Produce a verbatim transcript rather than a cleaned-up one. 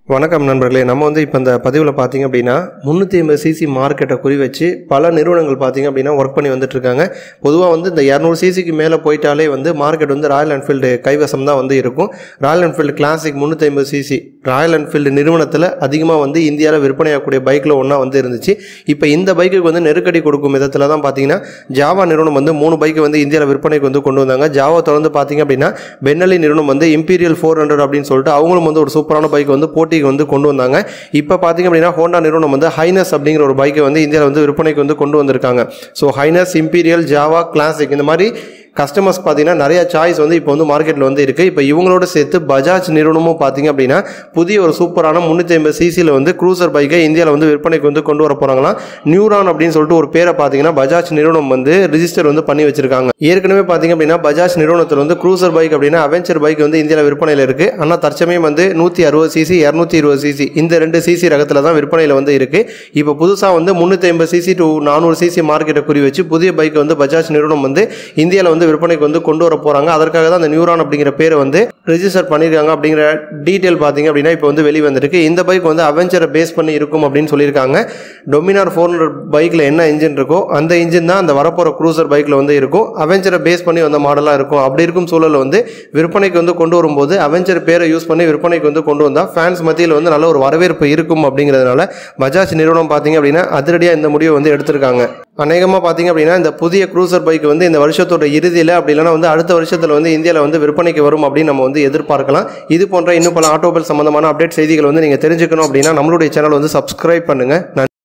வணக்கம் நண்பர்களே. நம்ம வந்து இப்போ இந்த பதிவில் பார்த்தீங்க அப்படின்னா முந்நூற்றி ஐம்பது சிசி மார்க்கெட்டை குறி வச்சு பல நிறுவனங்கள் பார்த்தீங்க அப்படின்னா ஒர்க் பண்ணி வந்துட்டுருக்காங்க. பொதுவாக வந்து இந்த இரநூறு சிசிக்கு மேலே போயிட்டாலே வந்து மார்க்கெட் வந்து ராயல் என்ஃபீல்டு கைவசம் தான் வந்து இருக்கும். ராயல் என்ஃபீல்டு கிளாசிக் முந்நூற்றி ஐம்பது சிசி ராயல் என்ஃபீல்டு நிறுவனத்தில் அதிகமாக வந்து இந்தியாவில் விற்பனையாகக்கூடிய பைக்கில் ஒன்றா வந்து இருந்துச்சு. இப்போ இந்த பைக்குக்கு வந்து நெருக்கடி கொடுக்கும் விதத்தில் தான் பார்த்தீங்கன்னா ஜாவா நிறுவனம் வந்து மூணு பைக்கு வந்து இந்தியாவில் விற்பனைக்கு வந்து கொண்டு வந்தாங்க. ஜாவா தொடர்ந்து பார்த்தீங்க அப்படின்னா பென்னலி நிறுவனம் வந்து இம்பீரியல் ஃபோர் ஹண்ட்ரட் அப்படின்னு சொல்லிட்டு அவங்களும் வந்து ஒரு சூப்பரான பைக் வந்து போட்டி வந்து கொண்டு வந்தாங்க. இப்போ பார்த்தீங்க அப்படின்னா ஹோண்டா நிறுவனம் வந்து ஹைனஸ் அப்படிங்கிற ஒரு பைக்கை வந்து இந்தியாவில் வந்து விற்பனைக்கு வந்து கொண்டு வந்திருக்காங்க. So Highness, Imperial, Jawa, classic இந்த மாதிரி கஸ்டமர்ஸ் பார்த்தீங்கன்னா நிறைய சாய்ஸ் வந்து இப்போ வந்து மார்க்கெட்டில் வந்து இருக்குது. இப்போ இவங்களோட சேர்த்து பஜாஜ் நிறுவனமும் பார்த்தீங்க அப்படின்னா புதிய ஒரு சூப்பரான முந்நூற்றி ஐம்பது சிசியில் வந்து க்ரூசர் பைக்கை இந்தியாவில் வந்து விற்பனைக்கு வந்து கொண்டு வர போகிறாங்களாம். நியூரான் அப்படின்னு சொல்லிட்டு ஒரு பேரை பார்த்தீங்கன்னா பஜாஜ் நிறுவனம் வந்து ரிஜிஸ்டர் வந்து பண்ணி வச்சிருக்காங்க. ஏற்கனவே பார்த்தீங்க அப்படின்னா பஜாஜ் நிறுவனத்தில் வந்து க்ரூசர் பைக் அப்படின்னா அவெஞ்சர் பைக் வந்து இந்தியாவில் விற்பனையில் இருக்குது. ஆனால் தற்சமயம் வந்து நூற்றி அறுபது சிசி இரநூத்தி இருபது சிசி இந்த ரெண்டு சிசி ரகத்தில் தான் விற்பனையில் வந்து இருக்குது. இப்போ புதுசாக வந்து முந்நூற்றி ஐம்பது சிசி டு நானூறு சிசி மார்க்கெட்டை குறி வச்சு புதிய பைக்கை வந்து பஜாஜ் நிறுவனம் வந்து இந்தியாவில் வந்து விற்பனைக்கு வந்து கொண்டு வர போறாங்க. அதற்காக தான் அந்த நியூரான் அப்படிங்கிற பேரை வந்து ரெஜிஸ்டர் பண்ணிருக்காங்க. அப்படிங்கிற டீடைல் பாத்தீங்க அப்படின்னா இப்போ வந்து வெளி வந்திருக்கு. இந்த பைக் வந்து அவெஞ்சரை பேஸ் பண்ணி இருக்கும் அப்படின்னு சொல்லியிருக்காங்க. டொமினார் ஃபோர் ஹண்ட்ரட் பைக்ல என்ன இன்ஜின் இருக்கோ அந்த இன்ஜின் தான் அந்த வரப்போற க்ரூசர் பைக்ல வந்து இருக்கும். அவெஞ்சரை பேஸ் பண்ணி வந்த மாடலா இருக்கும். அப்படி இருக்கும் சூழல் வந்து விற்பனைக்கு வந்து கொண்டு வரும்போது அவெஞ்சர் பேரை யூஸ் பண்ணி விற்பனைக்கு வந்து கொண்டு வந்தா ஃபேன்ஸ் மத்தியில் வந்து நல்ல ஒரு வரவேற்பு இருக்கும். அப்படிங்கிறதுனால பஜாஜ் நிறுவனம் பாத்தீங்க அப்படின்னா அதிரடியா இந்த முடிவை வந்து எடுத்திருக்காங்க. அநேகமாக பார்த்தீங்க அப்படின்னா இந்த புதிய க்ரூசர் பைக் வந்து இந்த வருஷத்தோட இறுதியில் அப்படி இல்லைனா வந்து அடுத்த வருஷத்தில் வந்து இந்தியாவில் வந்து விற்பனைக்கு வரும் அப்படின்னு நம்ம வந்து எதிர்பார்க்கலாம். இது போன்ற இன்னும் பல ஆட்டோமொபைல் சம்பந்தமான அப்டேட் செய்திகள் வந்து நீங்கள் தெரிஞ்சுக்கணும் அப்படின்னா நம்மளுடைய சேனல் வந்து சப்ஸ்கிரைப் பண்ணுங்கள்.